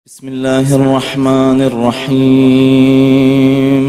बिस्मिल्लाहिर्रहमानिर्रहीम।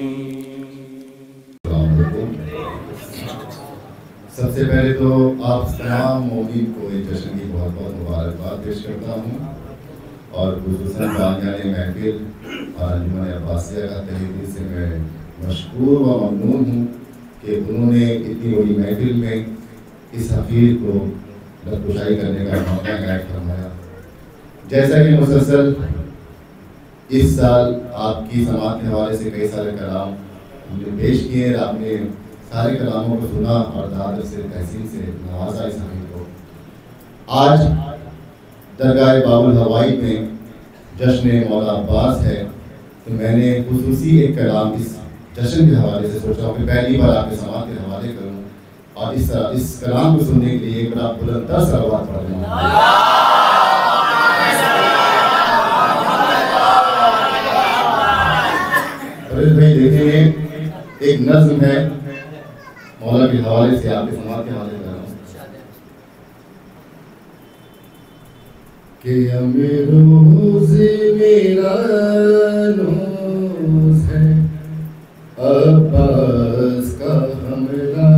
सबसे पहले तो आप तमाम मौजूद को इस जश्न की बहुत बहुत मुबारकबाद पेश करता हूँ और खुसूसन बानियाने महफिल और अंजुमन अब्बासिया का तहे दिल से मैं मशकूर व ममनून हूँ कि उन्होंने इतनी बड़ी महफिल में इस हफीज़ को लबकुशाई करने का मौका इनायत फरमाया। जैसा कि मुसलसल इस साल आपकी समात के हवाले से कई सारे कलाम हमने पेश किए, आपने सारे कलामों को सुना और दादर से तहसील से नवाजा इस हफीज़ को। आज दरगाह बाबुल हवाई में जश्न मौला अब्बास है, तो मैंने खुसूसी एक कलाम इस जश्न के हवाले से सोचा कि पहली बार आपके समात के हवाले करूँ और इस कलाम को सुनने के लिए एक बड़ा बुलंद सलावत पढ़ूँगा। भाई देखेंगे एक नज़्म है मौला के हवाले से आपके समाज के हवाले कर रहा हूँ कि अमीरोज़ मेरा नूज़ है अब्बास का हमला,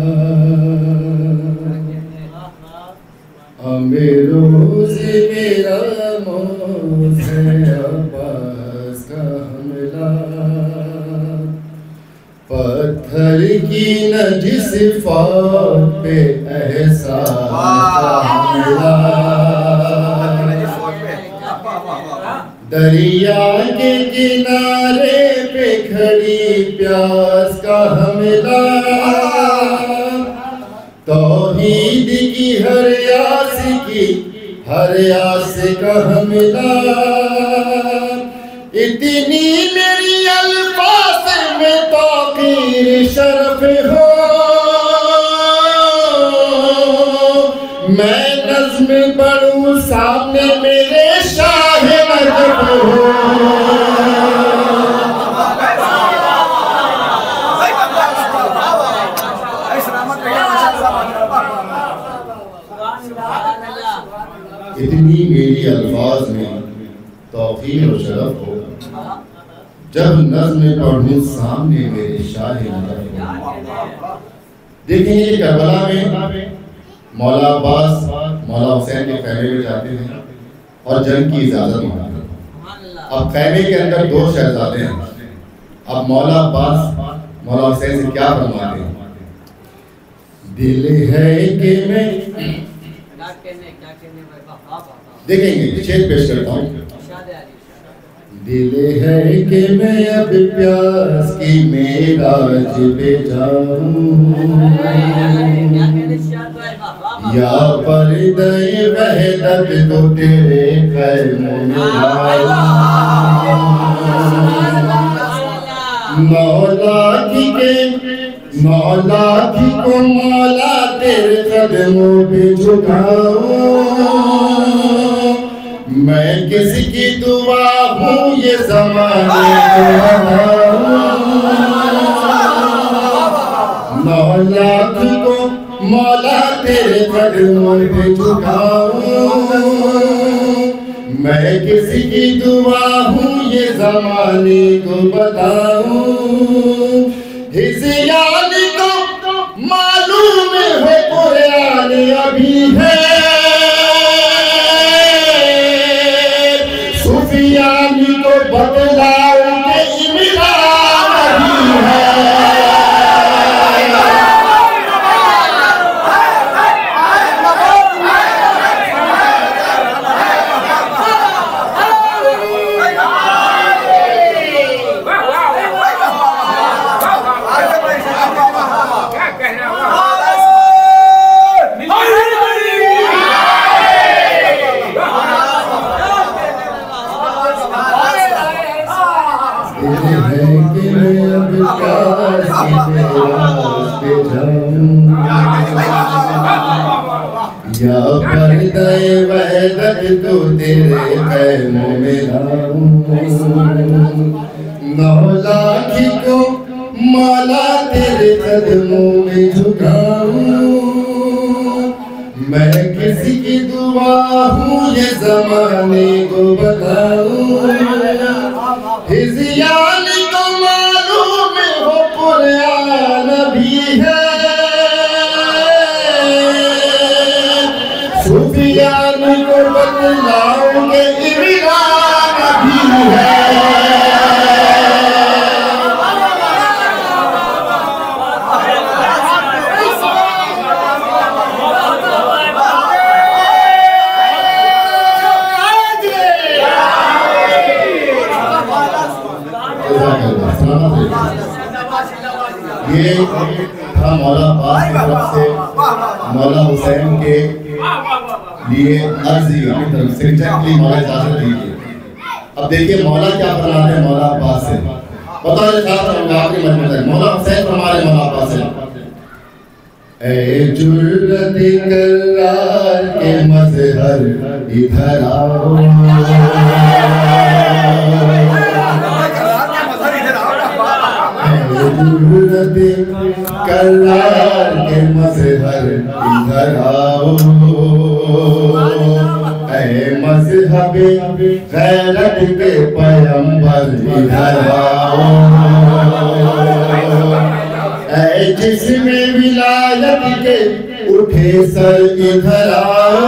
अमीरोज़ मेरा नूज़ है अब्बास का हमला, पत्थर की नजिस फात पे एहसान का हमला, दरिया के किनारे पे खड़ी प्यास का हमला, तौहीद की हर आस का हमला, इतनी मेरी अल्फाज में तौकीर शरफ हो, मैं नज़्म पढ़ूं सामने मेरे शाह नजफ हो। इतनी मेरी अल्फाज में तौकीर और शरफ हो, जब नज़्म पढ़ूं सामने मेरे शाह नजफ हो। देखेंगे करबला में मौला अब्बास मौला हुसैन के खैमे में जाते हैं और जंग की इजाज़त मांगते हैं। अब खैमे के अंदर दो शहजादे हैं। अब मौला अब्बास मौला हुसैन से क्या फरमाते हैं? दिल है कि मैं देखेंगे शेर पेश करता हूँ। दिल है कि मैं अब प्यास की मेराज पे जाऊं, या पर्दे वहदत तो तेरे क़ैमों में आऊं, मौला की को मौला तेरे कदमों पे झुकाऊं, मैं किसकी दुआ हूँ ये ज़माने को बताऊं, मौला को मौला तेरे कदमों पे झुकाऊं, मैं किसकी दुआ हूँ ये ज़माने को बताऊं, हिज़यान को मालूम है कुरान अभी है, सुफियानी को बदलाव के इमरान अभी है। या पर्दे वहदत तो तेरे क़ैमों में आऊं, मौला की को मौला तेरे कदमों में झुकाऊं, मैं किसी की दुआ हूँ ये ज़माने को बताऊं, हिज़ियान को मालूम हो कुरान भी है, सूफियान को बतलाऊं के इमरान भी है। ये था मौला अब्बास की तरफ से मौला हुसैन के लिए अर्जी अपनी तरफ से एग्जैक्टली मौला इजाजत दीजिए। अब देखिए मौला क्या फरमाते हैं मौला अब्बास से, बताओ आखिरी मजमे तक मौला हुसैन हमारे मौला अब्बास से, ए जुर्रत करार के मज़हर इधर आओ, करार के मज़हर इधर आओ, ऐ मज़हबे गैरत के पैगंबर इधर आओ, ऐ जिस्मे विलायत के उठे सर इधर आओ,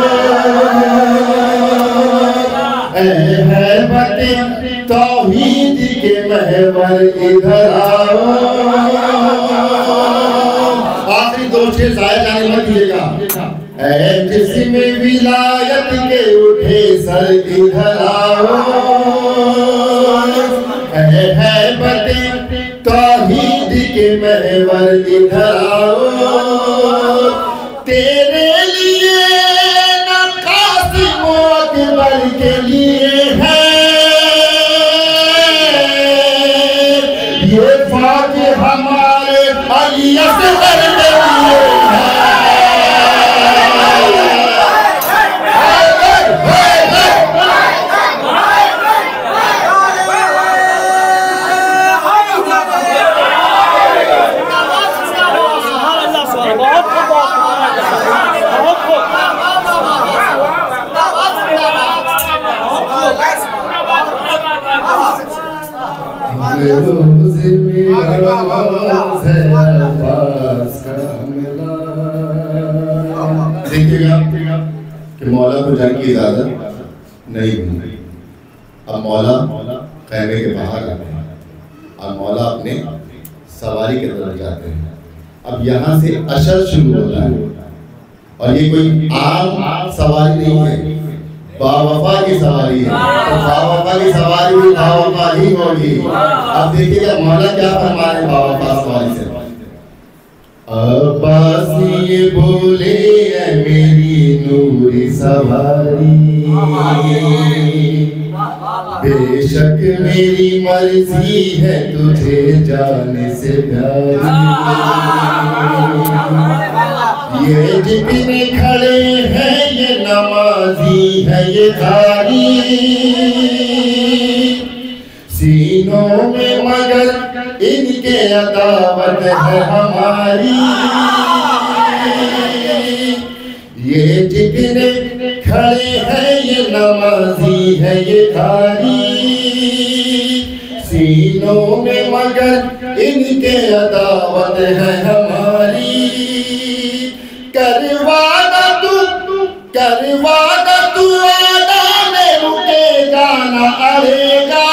ऐ हैबते तौहीद के महवर इधर आओ। आखिरी दो शेर जाया जाने मत दीजिएगा। ऐ जिस्मे विलायत के उठे सर इधर आओ, ऐ हैबते तौहीद के महवर इधर आओ, तेरे लिए न कासिम अकबर के लिए है ये फौज, हमारे अली असगर के लिए है। देखिएगा कि मौला को जंग की इजाजत नहीं हुई। अब मौला खैमे के बाहर आते हैं और मौला अपने सवारी के तरफ जाते हैं। अब यहाँ से अशर शुरू होता है और ये कोई आम सवारी नहीं है, बावफा की सवारी है। तो बावफा की सवारी भी बावफा ही होगी। अब देखिएगा मौला क्या फरमा रहे बावफा सवारी से, अब्बास ये बोले है मेरी नूरी सवारी, बेशक मेरी मर्जी है तुझे जाने से प्यारी, ये जितने खड़े हैं ये नमाजी है ये कारी, सीनों में मगर इनके अदावत है हमारी, ये जितने खड़े हैं ये नमाजी है ये कारी, सीनों में मगर इनके अदावत है हमारी, करवाना तू आदा में रुकेगा ना अड़ेगा,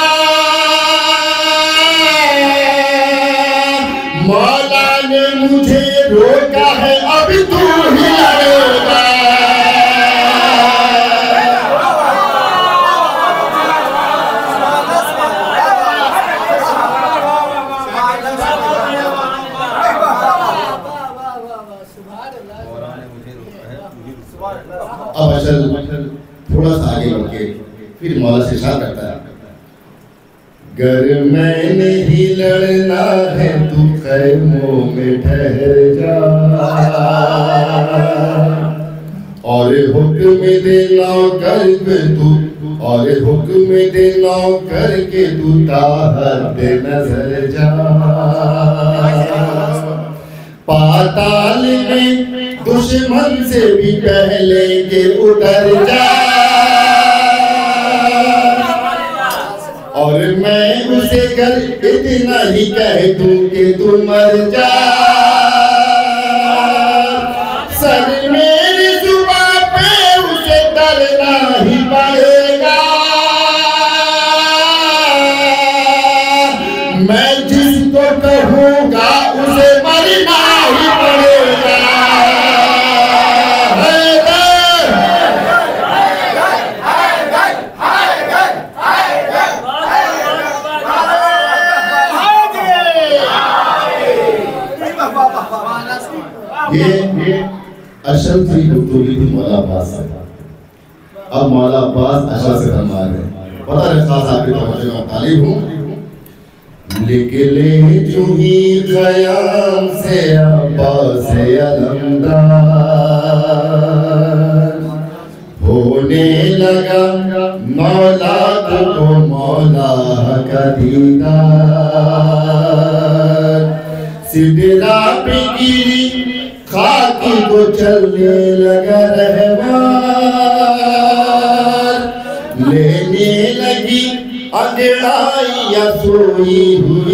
मौला ने मुझे रोका है अब तू ही लड़ेगा। अब असल थोड़ा सा आगे बढ़ के फिर मौला से इशारा करता है, गर मैंने ही लड़ना है तू खैमों में ठहर जा, और हुक्म देना कर तू, और हुक्म देना करके तू ताहत नजर जा, पाताल में दुश्मन से भी पहले के उतर जा, कर इतना ही कह दूं कि तू मर जा, सर मेरी जुबां पे उसे डरना ही पड़ेगा। मैं जिसको कहूँगा उसे मरना ही पड़ेगा। ये अशल थी गुफ्तगू थी मौला अब्बास से। अब मौला अब्बास अशल से फरमा रहे, पता है खास आपकी तवज्जो में तालिब हूँ। निकले जो ही ख़याम से अब्बास अलमदार, होने लगा मौला को मौला का दीदार। सिदरा पे गिरी खाकी को चलने लगा रहमान, लेने लगी अंगड़ाई या सोई हुई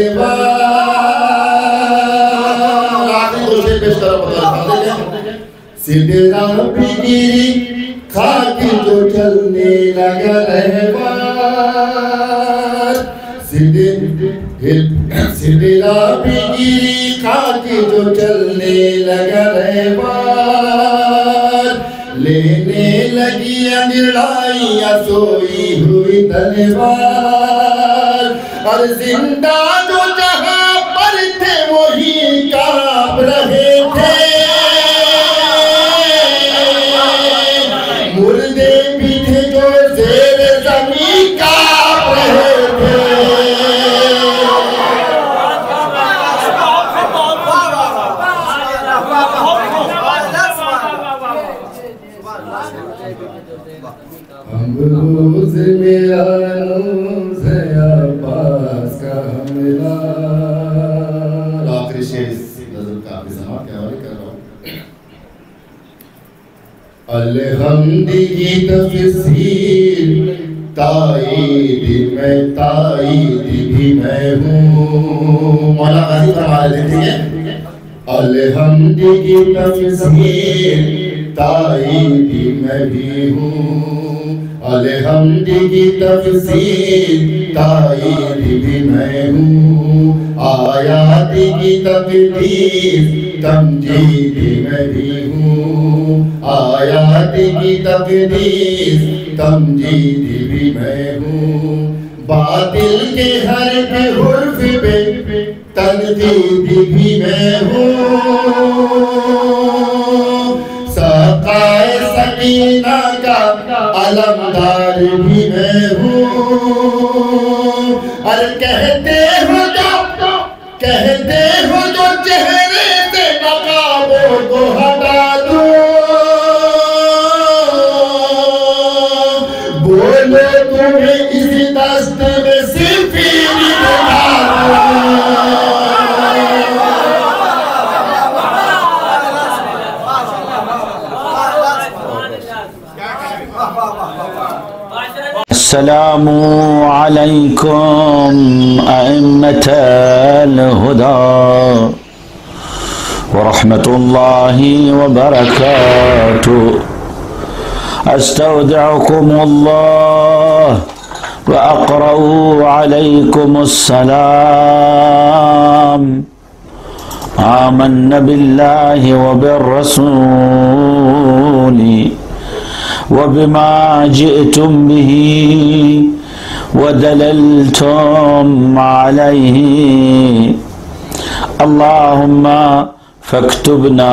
तलवार। आखिरी दो शेर पेश करो, बता सिदरा पे गिरी खाकी को चलने लगा रहमान, सिदरा पे गिरी खाकी जो चलने लगा रहमान, लेने लगी अंगड़ाई या सोई हुई तलवार। और जिंदा जो जहां पर थे वही कांप रहे थे, मुर्दे भी थे जो ज़ेर ज़मीन कांप रहे थे। रोज़ मेरा रोज़ है अब्बास का मिला। आखिरी शेर नज़र का आपके समात के हवाले कर रहा हूँ। अलहम्दी की तफसीर ताईद भी मैं हूँ। मौला गाज़ी फरमा रहे थे, ठीक है। अलहम्दी की तफसीर ताईद मैं भी हूँ, अलहम्दी की तफसीर ताईद भी मैं हूँ, आयात की तकदीर तमजीद मैं भी हूँ, आयात की तकदीर तमजीद भी मैं हूँ। बातिल के हर हुर्फ पे तनकीद भी मैं हूँ, सकाए सकीना का अलमदार भी मैं हूँ। और कहते हो जो चेहरे से नकाबों को हटा दो, बोलो तुम्हें इस दस्त में सिर्फ अस्सलामु अलैकुम अइम्मतल हुदा व रहमतुल्लाहि व बरकातुहू। अस्तौदिउकुमुल्लाह व अक़रउ अलैकुमुस्सलाम। आमन्ना बिल्लाहि व बिर्रसूली वबिमा जिअतुम बिही वदललतुम अलैहि। अल्लाहुम्मा फक्तुबना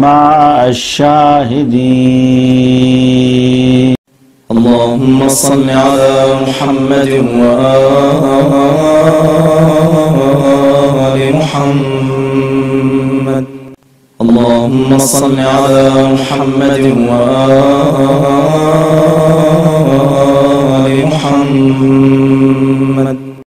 मअश-शाहिदीन। अल्लाहुम्मा सल्लि अला मुहम्मद व आलि मुहम्मद। अल्लाहुम्मा सल्लि अला मुहम्मद व आलि मुहम्मद।